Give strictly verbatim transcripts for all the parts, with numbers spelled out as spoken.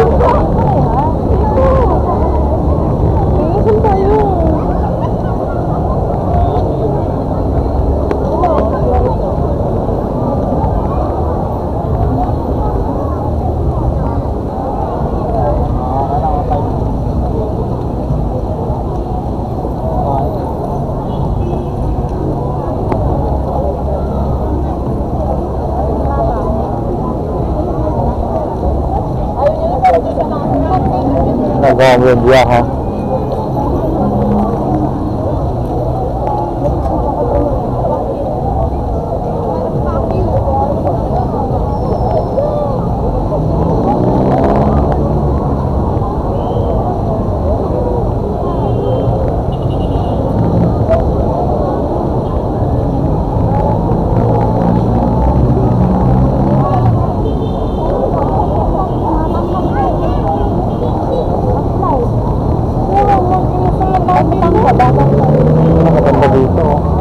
Nag-aamyan dia ha. Maganda dito.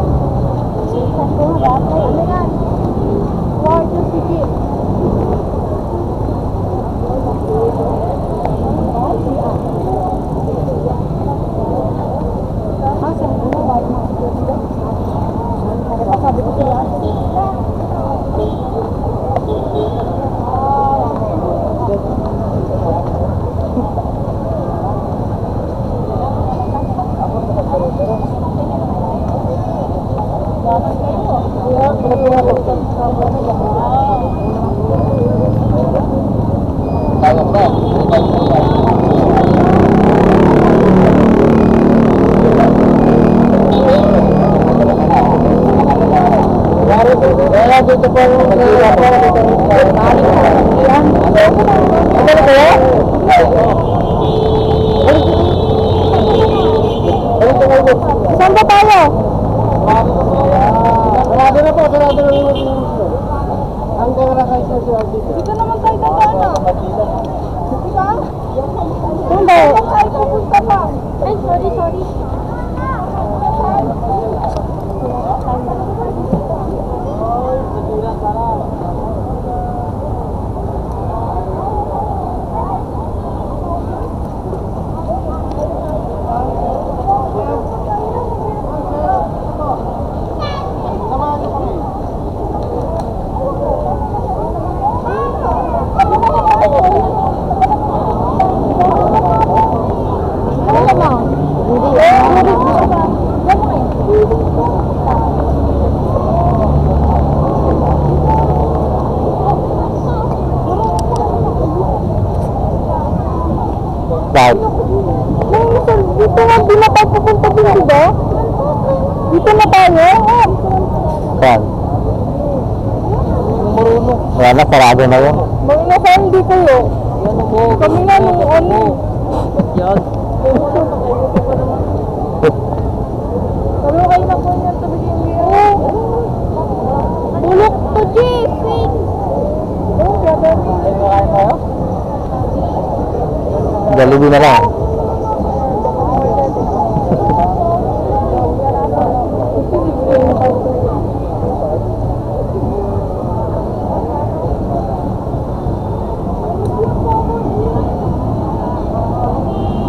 Dito po yung magkila po. Ano ba yan? Saan ba tayo? Sarado na po, sarado na yung hanggang rakay sa siya dito. Dito naman tayo na ano? Diba? Hindi. Tayo pupunta pa. Ay, sorry, sorry. Dito nga, di na tayo pupunta din, diba? Dito na tayo? Saan? Marunong. Wala na, sarado na yun. Marunong saan dito yun? Kami nga nung ano. Yan. Kami kayo na po yan, tabigyan mo yan. Bulok to, Jay! Wait! Oh, gagawin. Ay, makain tayo? Jollibee na lang.